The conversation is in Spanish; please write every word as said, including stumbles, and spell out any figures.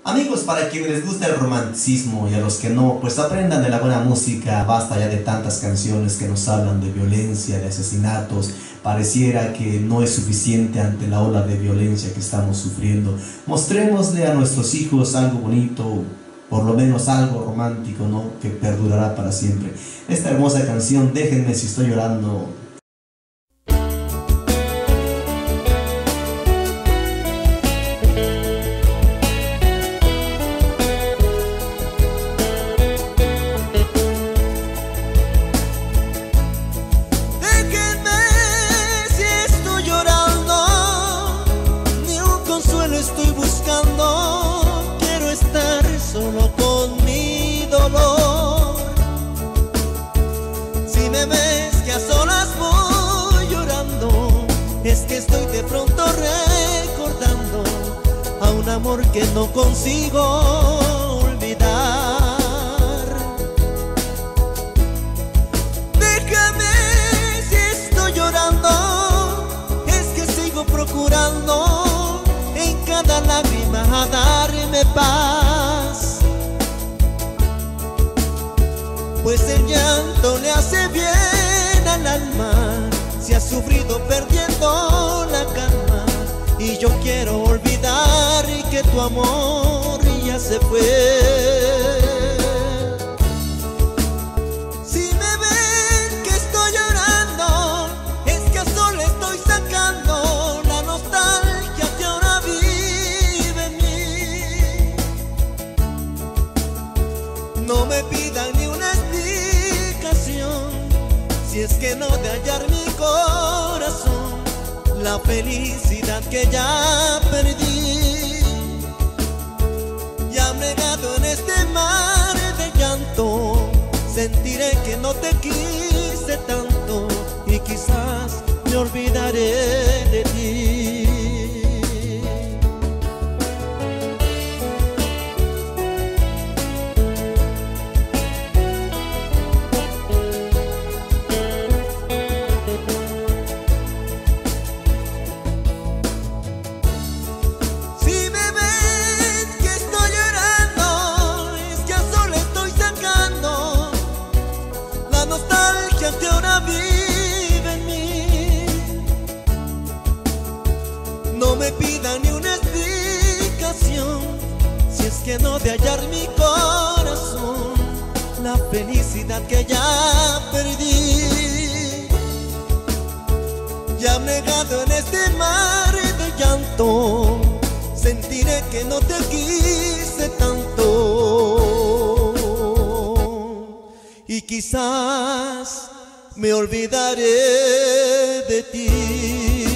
Amigos, para quienes les gusta el romanticismo y a los que no, pues aprendan de la buena música. Basta ya de tantas canciones que nos hablan de violencia, de asesinatos. Pareciera que no es suficiente ante la ola de violencia que estamos sufriendo. Mostrémosle a nuestros hijos algo bonito, por lo menos algo romántico, ¿no? Que perdurará para siempre. Esta hermosa canción, Déjenme si estoy llorando. Estoy buscando, quiero estar solo con mi dolor. Si me ves que a solas voy llorando, es que estoy de pronto recordando a un amor que no consigo olvidar. Déjame si estoy llorando, es que sigo procurando cada lágrima a darme paz, pues el llanto le hace bien al alma si ha sufrido perdiendo la calma. Y yo quiero olvidar y que tu amor ya se fue. Si me ven que estoy llorando, es que a sola estoy sacando la nostalgia que ahora vive en mí. No me pidan ni una explicación, si es que no de hallar mi corazón la felicidad que ya perdí. Ya negado en este mar de llanto, sentiré que no te quise tanto y quizás me olvidaré de ti. Que ahora vive en mí. No me pidan ni una explicación, si es que no de hallar mi corazón la felicidad que ya perdí. Ya negado en este mar de llanto, sentiré que no te quise tanto y quizás me olvidaré de ti.